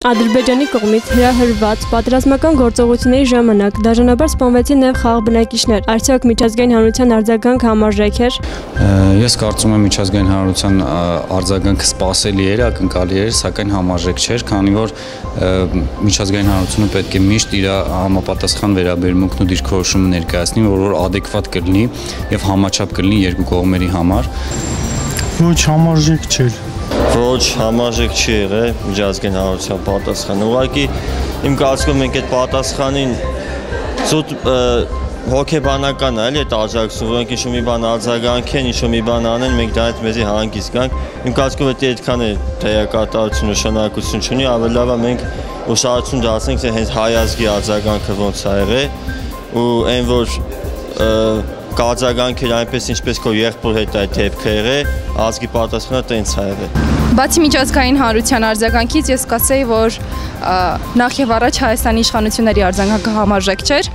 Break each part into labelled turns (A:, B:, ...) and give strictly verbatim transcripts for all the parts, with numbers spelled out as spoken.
A: Ադրբեջանի կողմից հրահրված պատերազմական գործողությունների ժամանակ դաժանաբար սպանվեցին նաև խաղաղ բնակիչներ։ Արդյոք միջազգային հանրության արձագանքը համարժեք էր։
B: Ես կարծում եմ միջազգային հանրության արձագանքը սպասելի էր, ակնկալի էր, սակայն համարժեք չէր, քանի որ միջազգային հանրությունը պետք է միշտ իր համապատասխան վերաբերմունքն ու դիրքորոշումը ներկայացնի, որ որ adekvat կլինի եւ համաչափ կլինի երկու կողմերի համար։
C: Ոչ համարժեք չէր։
D: Ոչ համարժեք չի եղել միջազգային հանրության պատասխանը։ Ուղղակի իմ կարծիքով մենք այդ պատասխանին զուտ հոգեբանական է, էլի այդ աջակցություն, որոնք ինչ-որ մի բան արձագանքեն, ինչ-որ մի բան անեն, մենք դրանից մեզի հանգիստ գանք։ Իմ կարծիքով դա այդքան է տեղեկատվություն նշանակություն չունի, ավելի լավ է մենք ուշադրություն դարձնենք, թե հենց հայ ազգի արձագանքը ոնց է եղել ու այն որ կարձագանքել այնպես ինչպես քո եղբոր հետ այդ դեպքը եղել, ազգի պատասխանը տենց է եղել։
E: Բացի միջազգային հանրության արձագանքից ես կասեի, որ նախ եւ առաջ Հայաստանի իշխանությունների արձագանքը համարժեք չէր։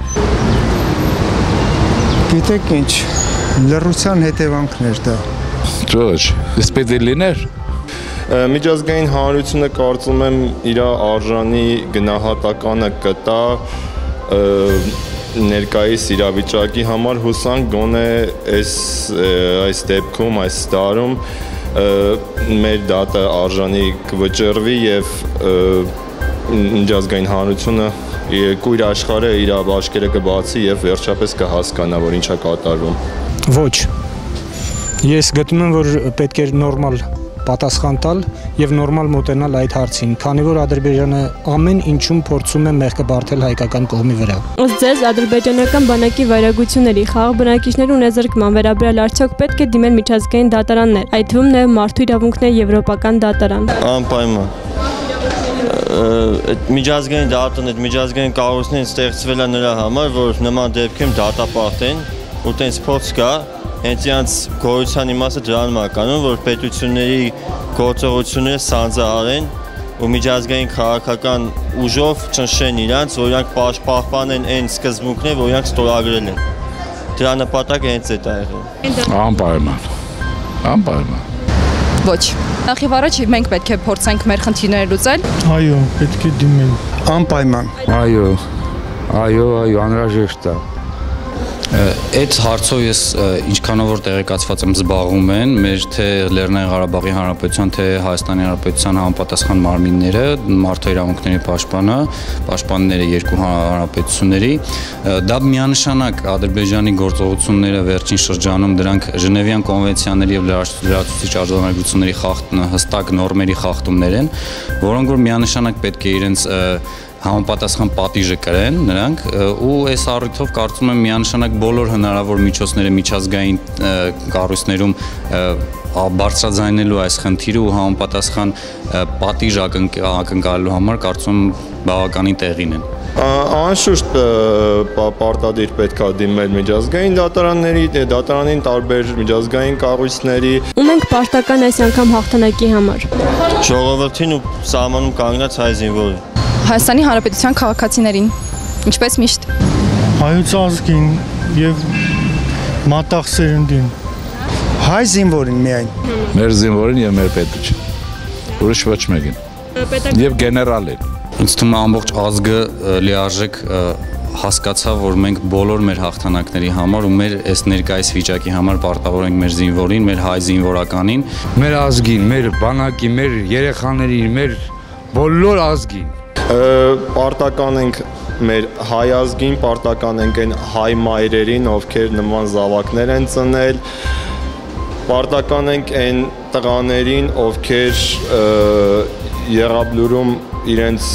C: Գիտեք ինչ, լռության հետևանքներ դա։
F: Ոչ, այսպես է լիներ։
G: Միջազգային հանրությունը կարծում եմ իր արժանի գնահատականը կտա ներկայիս իրավիճակի համար հուսանք գոնե այս այս դեպքում այս տարում մեր դատը արժանի կվճռվի եւ միջազգային հանրությունը կույր աշխարհը իր բաշխերը կբացի եւ վերջապես կհասկանա որ ինչա կատարվում։
C: Ոչ։ Ես գտնում եմ որ պետք է նորմալ պատասխան տալ եւ նորմալ մոտենալ այդ հարցին, քանի որ Ադրբեջանը ամեն ինչում փորձում է մեղքը բարթել հայկական կողմի վրա։
A: Ըստ ձեզ ադրբեջանական բանակի վայրագությունների խաղաղ բնակիչների ունեզրկման վերաբերյալ արդյոք պետք է դիմեն միջազգային դատարաններ, այդ թվում նաև մարդու իրավունքների եվրոպական դատարան։
D: Անպայման։ Այդ միջազգային դատարան, այդ միջազգային կառույցներն ստեղծվել է նրա համար, որ նման դեպքերում դատապարտեն ու տենց փորձ կա հենց իրանց գոյության իմաստը դրանում է կանում, որ պետությունների գործողությունները սանձահարեն ու միջազգային քաղաքական ուժով ճնշեն իրանց, որ իրանք պահպանեն այն սկզբունքները, որ իրանք ստորագրել են։ Դրա նպատակը հենց այդ է եղել։
F: Անպայման։ Անպայման։
E: Ոչ։ Նախ եւ առաջ մենք պետք է փորձենք մեր խնդիրները լուծել։
C: Այո, պետք է դիմել։ Անպայման։
F: Այո։ Այո, այո, անհրաժեշտ է։
B: Այդ հարցով ես ինչքանով որ տեղեկացված եմ զբաղվում են մեր թե Լեռնային Ղարաբաղի Հանրապետության թե Հայաստանի Հանրապետության համապատասխան մարմինները, մարդու իրավունքների պաշտպանը, պաշտպանները երկու հանրապետությունների, դա միանշանակ Ադրբեջանի գործողությունները վերջին շրջանում դրանք Ժնևյան կոնվենցիաների եւ լրացուցիչ արձանագրությունների հստակ նորմերի խախտումներ են, որոնք որ միանշանակ պետք է իրենց համապատասխան պատիժը կրեն նրանք ու այս առիթով կարծում եմ միանշանակ բոլոր հնարավոր միջոցները միջազգային կառույցներում բարձրաձայնելու այս խնդիրը ու համապատասխան պատիժ ակնկալելու համար կարծում բավականին տեղին են։
G: Անշուշտ պարտադիր պետք է դիմել միջազգային դատարանների, դատարանին տարբեր միջազգային կառույցների։
A: Ու մենք պարտական այս անգամ հաղթանակի համար։
D: Ժողովրդին ու սահմանում կանգնած հայ զինվորին։
E: Հայաստանի Հանրապետության քաղաքացիներին, ինչպես միշտ։
C: Հայոց ազգին եւ մատաղ սերնդին։ Հայ զինվորին միայն։
F: Մեր զինվորին եւ մեր պետություն։ Ուրիշ ոչ մեկին։ Եվ գեներալին։
B: Ինձ թվում է ամբողջ ազգը լիարժեք հասկացավ, որ մենք բոլոր մեր հաղթանակների համար ու մեր այս ներկայիս վիճակի համար պարտավոր ենք մեր զինվորին, մեր հայ զինվորականին,
F: մեր ազգին, մեր բանակի, մեր երեխաներին, մեր բոլոր ազգին։
G: Պարտական ենք մեր հայ ազգին, պարտական ենք այն հայ մայրերին, ովքեր նման զավակներ են ծնել, պարտական ենք այն տղաներին, ովքեր եղաբլուրում իրենց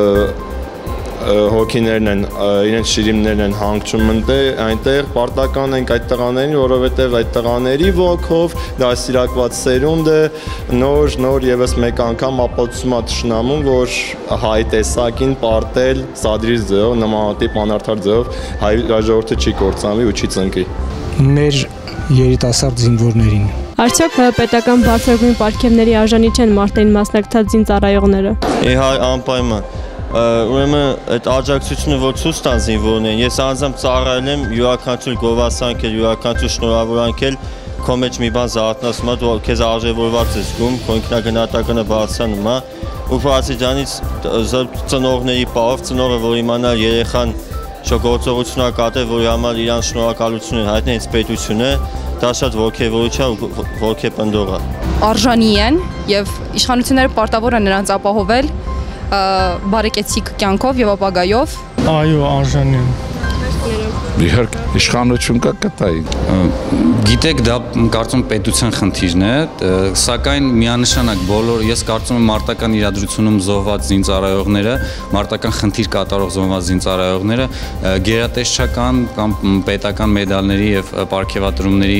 G: հոգիներն են, իրենց շիրիմներն են հանգչում այնտեղ, պարտական ենք այդ տղաներին, որովհետև այդ տղաների ոգով դաստիարակված սերունդը նոր, նոր եւս մեկ անգամ ապացուցում է թշնամուն, որ հայ տեսակին պարտել սադրից ձևով, նմանատիպ անարդար ձևով հայ ժողովուրդը չի կործանվի ու չի ծնկի։
C: Մեր երիտասարդ զինվորներին։
A: Արդյոք պետական բարձրագույն պարգևների արժանի չեն մարտային մասնակցած զինծառայողները։
D: Իհարկե անպայման։ Ուրեմն այդ աջակցությունը որ ցույց տան զինվորներին, ես անձամբ ծառայել եմ յուրաքանչյուր գովասանքել, յուրաքանչյուր շնորհավորանքել քո մեջ մի բան զարթնացում է, դու քեզ արժևորված ես զգում, քո ինքնագնահատականը բարձրանում է, ու բացի դրանից ծնողների պահով ծնողը որ իմանա երեխան շոգործողություն կատել, որի համար իրան շնորհակալություն հայտնել հենց պետությունը, դա շատ ոգևորիչ ու ոգեպնդող է։
E: Արժանի են եւ իշխանությունները պարտավոր են նրանց ապահովել բարեկեցիկ կյանքով եւ ապագայով։
H: Այո, արժանի են։
F: Իհարկե, իշխանություն կա կտային։
B: Գիտեք, դա կարծում պետության խնդիրն է, սակայն միանշանակ բոլոր, ես կարծում եմ մարտական իրադրությունում զոհված զինծառայողները, մարտական խնդիր կատարող զոհված զինծառայողները գերատեսչական կամ պետական մեդալների եւ պարգևատրումների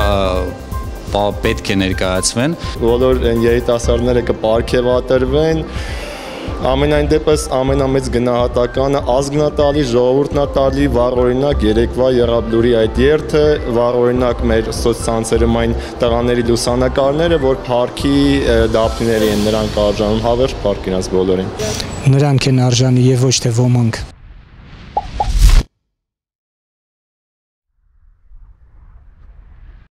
B: պետք է ներկայացվեն։
G: Բոլոր երիտասարդները կպարգևատրվեն։ Ամենայն դեպս ամենամեծ գնահատականը ազգնատալի, ժողովուրդնատալի, վառօրինակ երեկվա եռաբլուրի այդ երթը, վառօրինակ մեր սոցցանցերում այն տղաների լուսանկարները, որ փառքի դափնիների են, նրանք արժանում, հավերժ փառք իրաց բոլորին։
C: Նրանք են արժանի եւ ոչ թե ոմանք։